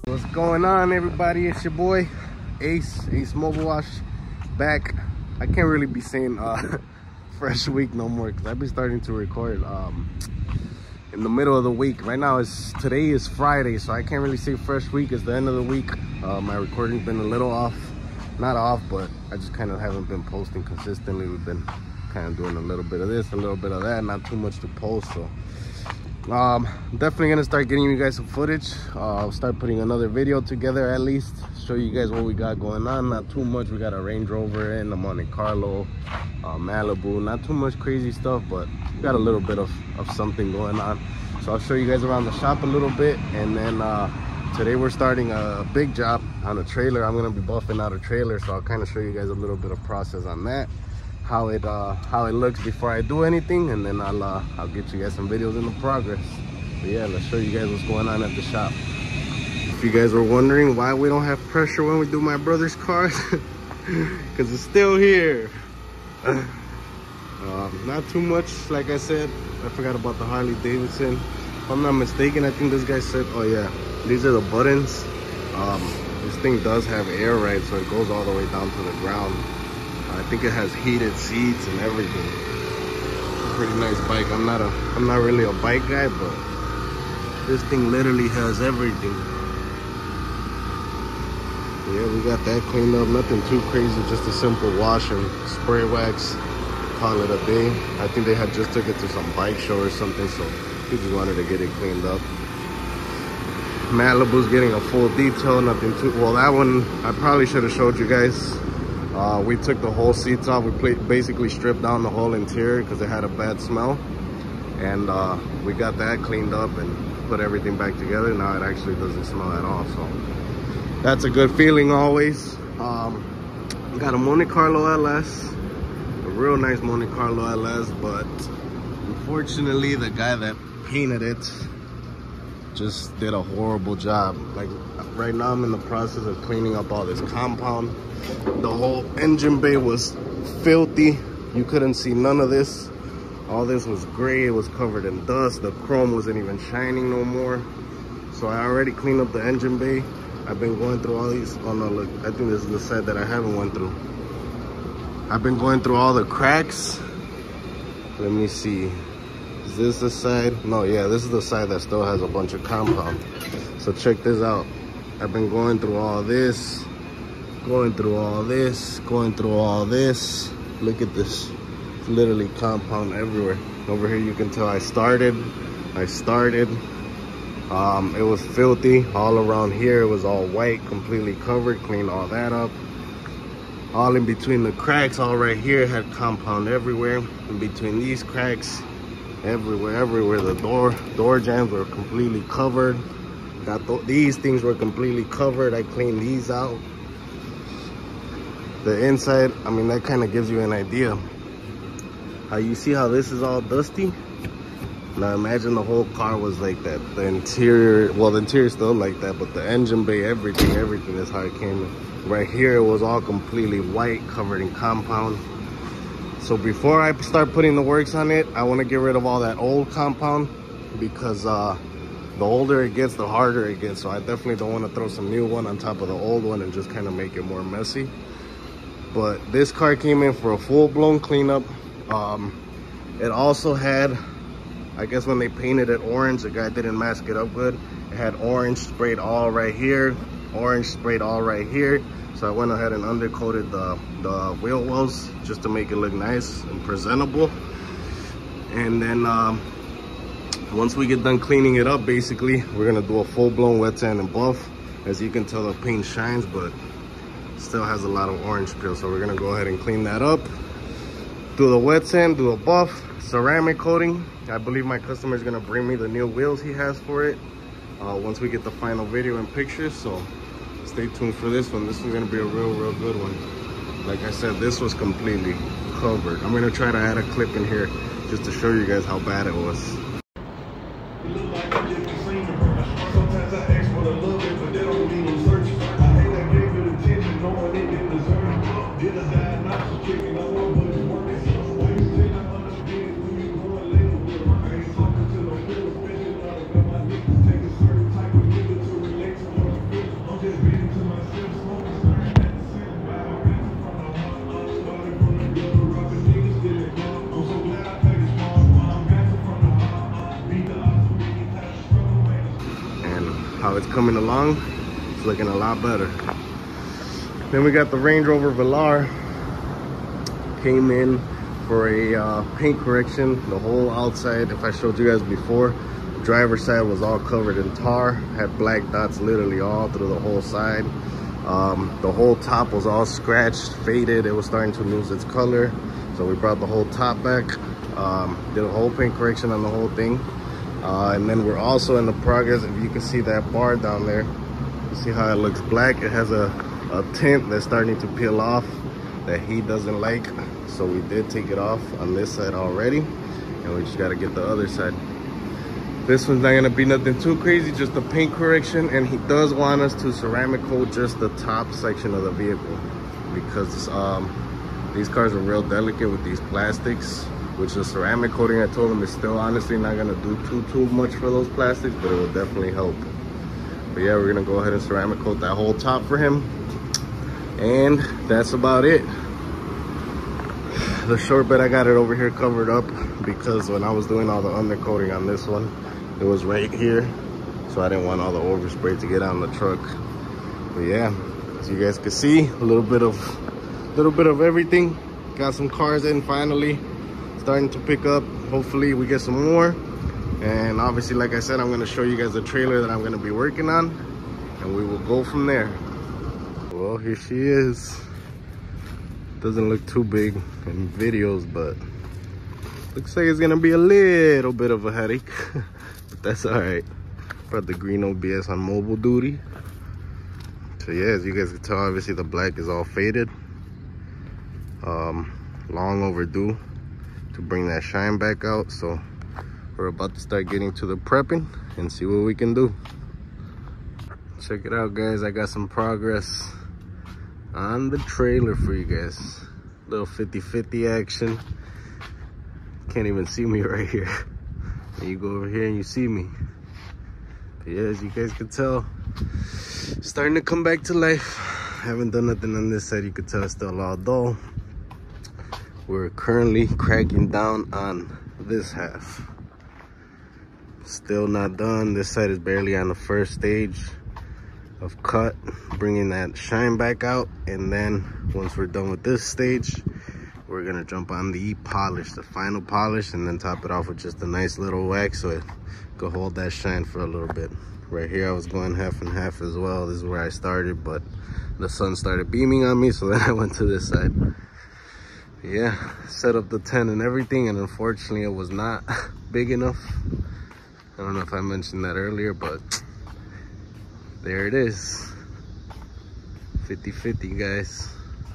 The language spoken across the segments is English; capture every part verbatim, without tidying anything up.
What's going on, everybody? It's your boy Ace Ace Mobile Wash back. I can't really be saying uh fresh week no more because I've been starting to record um in the middle of the week. Right now is today is Friday, so I can't really say fresh week. It's the end of the week. Uh, my recording's been a little off, not off, but I just kind of haven't been posting consistently. We've been kind of doing a little bit of this, a little bit of that, not too much to post. So um definitely gonna start getting you guys some footage. uh, I'll start putting another video together, at least show you guys what we got going on. Not too much. We got a Range Rover and a Monte Carlo, uh, Malibu. Not too much crazy stuff, but we got a little bit of, of something going on. So I'll show you guys around the shop a little bit, and then uh today we're starting a big job on a trailer. I'm gonna be buffing out a trailer, so I'll kind of show you guys a little bit of process on that, how it uh how it looks before I do anything, and then I'll uh I'll get you guys some videos in the progress. But yeah, let's show you guys what's going on at the shop. If you guys were wondering why we don't have pressure when we do my brother's cars, because it's still here. uh, not too much. Like I said, I forgot about the Harley Davidson. If I'm not mistaken, I think this guy said, oh yeah, these are the buttons. Um this thing does have air ride, so it goes all the way down to the ground. I think it has heated seats and everything. Pretty nice bike. I'm not a I'm not really a bike guy, but this thing literally has everything. Yeah, we got that cleaned up. Nothing too crazy, just a simple wash and spray wax. Call it a day. I think they had just took it to some bike show or something, so we just wanted to get it cleaned up. Malibu's getting a full detail. Nothing too well. That one I probably should have showed you guys. Uh, we took the whole seats off. We played, basically stripped down the whole interior because it had a bad smell, and uh, we got that cleaned up and put everything back together. Now it actually doesn't smell at all, so that's a good feeling always. Um, we got a Monte Carlo L S, a real nice Monte Carlo L S, but unfortunately the guy that painted it just did a horrible job. Like right now I'm in the process of cleaning up all this compound. The whole engine bay was filthy. You couldn't see none of this. All this was gray. It was covered in dust. The chrome wasn't even shining no more. So I already cleaned up the engine bay. I've been going through all these. Oh no, look, I think this is the side that I haven't went through. I've been going through all the cracks. Let me see. Is this the side? No, yeah, this is the side that still has a bunch of compound. So check this out. I've been going through all this, going through all this, going through all this. Look at this. It's literally compound everywhere. Over here you can tell I started. I started. Um, it was filthy. All around here it was all white, completely covered. Cleaned all that up. All in between the cracks, all right here had compound everywhere. In between these cracks, everywhere, everywhere. The door door jambs were completely covered. Got th these things were completely covered. I cleaned these out. The inside, I mean, that kind of gives you an idea. How you see how this is all dusty? Now imagine the whole car was like that. The interior, well, the interior still like that, but the engine bay, everything, everything is how it came in. Right here, it was all completely white, covered in compound. So before I start putting the works on it, I want to get rid of all that old compound, because uh, the older it gets, the harder it gets. So I definitely don't want to throw some new one on top of the old one and just kind of make it more messy. But this car came in for a full-blown cleanup. Um, it also had, I guess when they painted it orange, the guy didn't mask it up good. It had orange sprayed all right here, orange sprayed all right here. So I went ahead and undercoated the, the wheel wells just to make it look nice and presentable. And then um, once we get done cleaning it up, basically, we're gonna do a full-blown wet sand and buff. As you can tell, the paint shines, but still has a lot of orange peel. So we're gonna go ahead and clean that up. Do the wet sand, do a buff, ceramic coating. I believe my customer is gonna bring me the new wheels he has for it uh, once we get the final video and pictures. So stay tuned for this one. This one's gonna be a real, real good one. Like I said, this was completely covered. I'm gonna try to add a clip in here just to show you guys how bad it was. how it's coming along. It's looking a lot better. Then we got the Range Rover Velar. Came in for a uh, paint correction. The whole outside, if I showed you guys before, the driver's side was all covered in tar. Had black dots literally all through the whole side. Um, the whole top was all scratched, faded. It was starting to lose its color. So we brought the whole top back. Um, did a whole paint correction on the whole thing. Uh, and then we're also in the progress, if you can see that bar down there, you see how it looks black. It has a, a tint that's starting to peel off that he doesn't like. So we did take it off on this side already. And we just gotta get the other side. This one's not gonna be nothing too crazy, just a paint correction. And he does want us to ceramic coat just the top section of the vehicle, because um, these cars are real delicate with these plastics, which the ceramic coating, I told him, is still honestly not gonna do too, too much for those plastics, but it will definitely help. But yeah, we're gonna go ahead and ceramic coat that whole top for him. And that's about it. The short bed, I got it over here covered up because when I was doing all the undercoating on this one, it was right here. So I didn't want all the overspray to get on the truck. But yeah, as you guys can see, a little bit of, little bit of everything. Got some cars in finally, starting to pick up. Hopefully we get some more. And obviously, like I said, I'm gonna show you guys the trailer that I'm gonna be working on, and we will go from there. Well, here she is. Doesn't look too big in videos, but looks like it's gonna be a little bit of a headache. But that's all right. Brought the green O B S on mobile duty. So yeah, as you guys can tell, obviously the black is all faded. Um, long overdue to bring that shine back out. So we're about to start getting to the prepping and see what we can do. Check it out, guys. I got some progress on the trailer for you guys. Little fifty fifty action. Can't even see me right here. And you go over here and you see me. But yeah, as you guys can tell, starting to come back to life. Haven't done nothing on this side. You can tell it's still all dull. We're currently cracking down on this half. Still not done. This side is barely on the first stage of cut, bringing that shine back out. And then once we're done with this stage, we're gonna jump on the polish, the final polish, and then top it off with just a nice little wax so it could hold that shine for a little bit. Right here I was going half and half as well. This is where I started, but the sun started beaming on me, so then I went to this side. Yeah, set up the tent and everything, and unfortunately it was not big enough. I don't know if I mentioned that earlier, but there it is. fifty fifty, guys.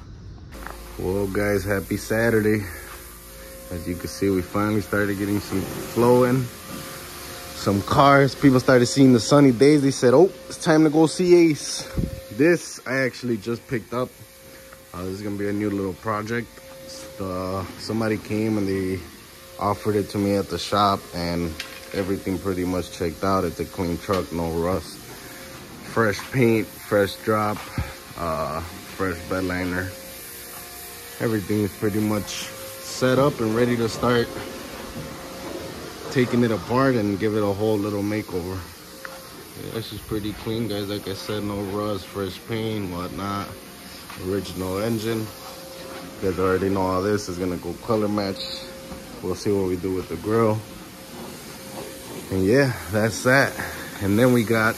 Well, guys, happy Saturday. As you can see, we finally started getting some flow in. Some cars. People started seeing the sunny days. They said, oh, it's time to go see Ace. This I actually just picked up. Uh, this is going to be a new little project. Uh, somebody came and they offered it to me at the shop, and everything pretty much checked out. It's a clean truck, no rust. Fresh paint, fresh drop, uh, fresh bed liner. Everything is pretty much set up and ready to start taking it apart and give it a whole little makeover. Yeah, this is pretty clean, guys. Like I said, no rust, fresh paint, whatnot. Original engine. You guys already know all this is gonna go color match. We'll see what we do with the grill. And yeah, that's that. And then we got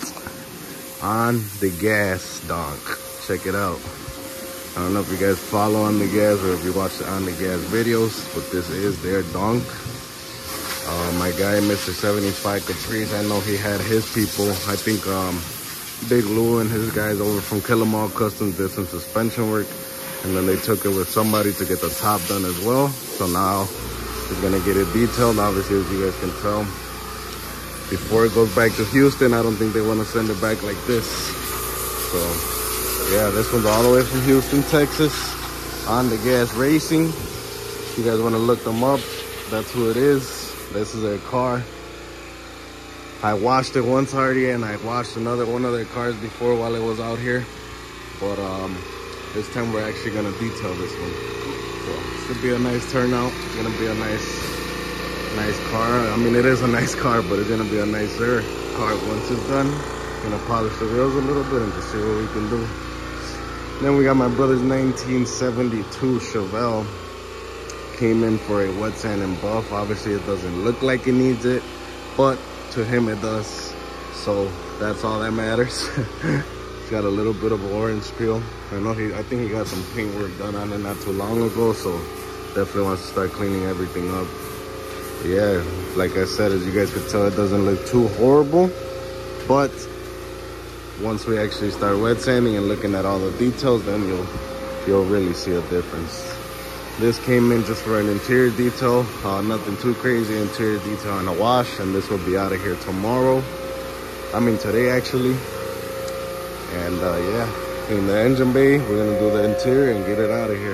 Ondgas Donk. Check it out. I don't know if you guys follow Ondgas or if you watch the Ondgas videos, but this is their donk. Uh, my guy, Mister seventy-five Caprice, I know he had his people. I think um, Big Lou and his guys over from Killamal Customs did some suspension work, and then they took it with somebody to get the top done as well. So now he's gonna get it detailed, obviously, as you guys can tell. Before it goes back to Houston, I don't think they want to send it back like this. So yeah, this one's all the way from Houston, Texas. Ondgas Racing. If you guys want to look them up, that's who it is. This is their car. I washed it once already, and I washed another one of their cars before while it was out here. But um, this time we're actually gonna detail this one. So it should be a nice turnout. It's gonna be a nice, nice car. I mean, it is a nice car, but it's gonna be a nicer car once it's done. It's gonna polish the wheels a little bit and just see what we can do. Then we got my brother's nineteen seventy-two Chevelle. Came in for a wet sand and buff. Obviously it doesn't look like it needs it, but to him it does. So that's all that matters. It's got a little bit of orange peel. I know he, I think he got some paint work done on it not too long ago, so definitely wants to start cleaning everything up. Yeah, like I said, as you guys could tell, it doesn't look too horrible, but once we actually start wet sanding and looking at all the details, then you'll you'll really see a difference. This came in just for an interior detail, uh, nothing too crazy, interior detail and a wash, and this will be out of here tomorrow. I mean today actually. And uh, yeah, in the engine bay, we're gonna do the interior and get it out of here.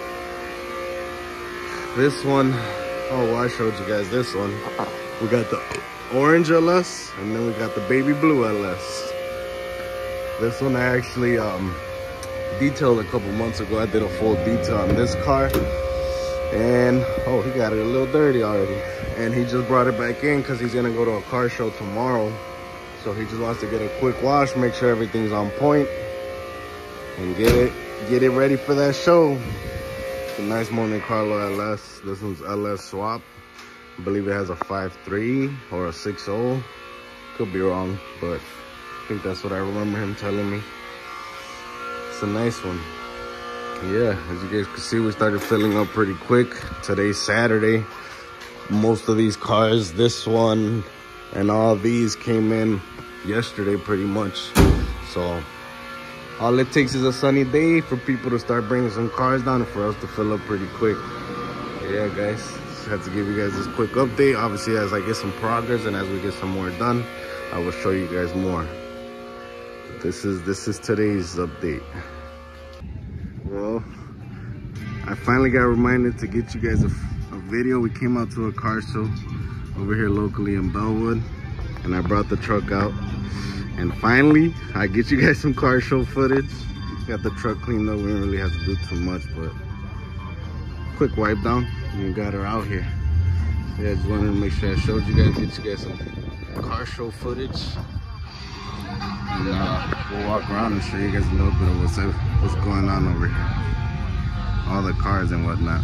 This one, oh well, I showed you guys this one. We got the orange L S, and then we got the baby blue L S. This one I actually um, detailed a couple months ago. I did a full detail on this car, and oh, he got it a little dirty already. And he just brought it back in because he's gonna go to a car show tomorrow. So he just wants to get a quick wash, make sure everything's on point, and get it get it ready for that show. It's a nice Monte Carlo L S. This one's L S swap. I believe it has a five three or a six oh. Could be wrong, but I think that's what I remember him telling me. It's a nice one. Yeah, as you guys can see, we started filling up pretty quick. Today's Saturday. Most of these cars, this one and all these, came in yesterday pretty much. So all it takes is a sunny day for people to start bringing some cars down and for us to fill up pretty quick. Yeah, guys, just had to give you guys this quick update. Obviously, as I get some progress and as we get some more done, I will show you guys more. This is this is today's update. Well, I finally got reminded to get you guys a, a video. We came out to a car show over here locally in Bellwood, and I brought the truck out, and finally I get you guys some car show footage. Got the truck cleaned up. We didn't really have to do too much, but quick wipe down, and we got her out here. Yeah, just wanted to make sure I showed you guys, get you guys some car show footage. And uh, we'll walk around and show you guys a little bit of what's, what's going on over here. All the cars and whatnot.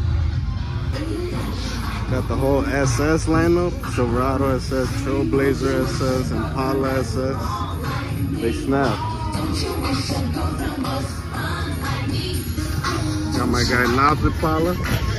Got the whole S S lineup. Silverado S S, Trailblazer S S, Impala S S. They snap. Got my guy Knobs Impala.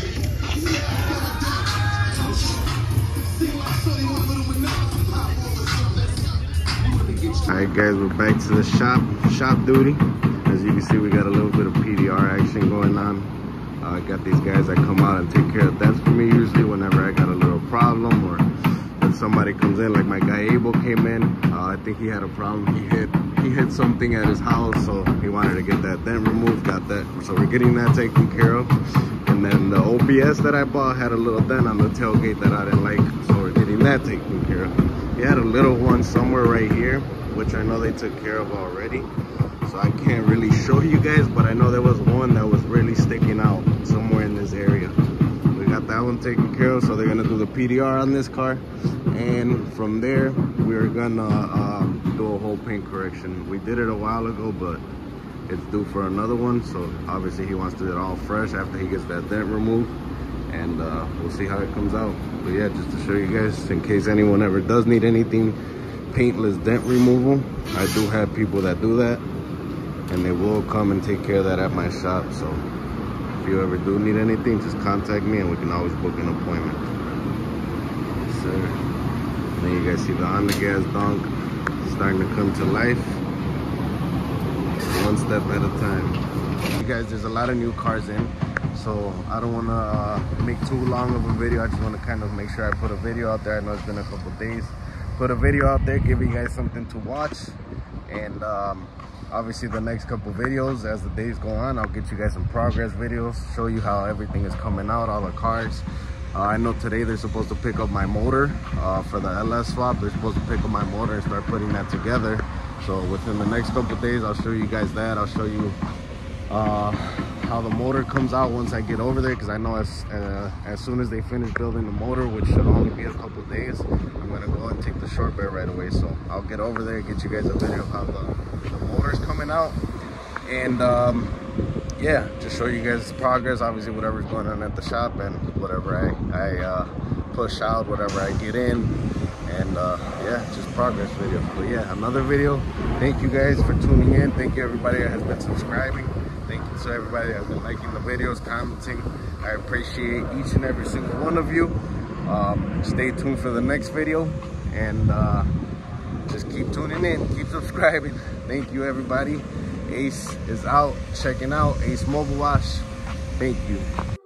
Alright guys, we're back to the shop, shop duty. As you can see, we got a little bit of P D R action going on. I uh, got these guys that come out and take care of dents for me usually whenever I got a little problem, or if somebody comes in, like my guy Abel came in. Uh, I think he had a problem. He hit he hit something at his house, so he wanted to get that dent removed. Got that, so we're getting that taken care of. And then the O B S that I bought had a little dent on the tailgate that I didn't like, so we're getting that taken care of. He had a little one somewhere right here, which I know they took care of already, so I can't really show you guys, but I know there was one that was really sticking out somewhere in this area. We got that one taken care of, so they're gonna do the P D R on this car, and from there we're gonna um, do a whole paint correction. We did it a while ago, but it's due for another one, so obviously he wants to do it all fresh after he gets that dent removed, and uh, we'll see how it comes out. But yeah, just to show you guys, in case anyone ever does need anything paintless dent removal, I do have people that do that, and they will come and take care of that at my shop. So if you ever do need anything, just contact me and we can always book an appointment. Yes, sir. And then you guys see the Ondgas Donk starting to come to life, one step at a time. You guys, there's a lot of new cars in, so I don't want to uh, make too long of a video. I just want to kind of make sure I put a video out there. I know it's been a couple days. Put a video out there, give you guys something to watch, and um, obviously the next couple videos, as the days go on, I'll get you guys some progress videos, show you how everything is coming out, all the cars. Uh, I know today they're supposed to pick up my motor uh, for the L S swap. They're supposed to pick up my motor and start putting that together. So within the next couple days, I'll show you guys that. I'll show you uh, how the motor comes out once I get over there, because I know as uh, as soon as they finish building the motor, which should only be a couple days, I'm gonna go and take the short bed right away. So I'll get over there, get you guys a video of how the, the motor's coming out, and um, yeah, just show you guys progress. Obviously, whatever's going on at the shop and whatever I I uh, push out, whatever I get in, and uh, yeah, just progress video. But yeah, another video. Thank you guys for tuning in. Thank you everybody that has been subscribing. Thank you to everybody that has been liking the videos, commenting. I appreciate each and every single one of you. Um, stay tuned for the next video, and uh, just keep tuning in, keep subscribing. Thank you everybody. Ace is out, checking out Ace Mobile Wash. Thank you.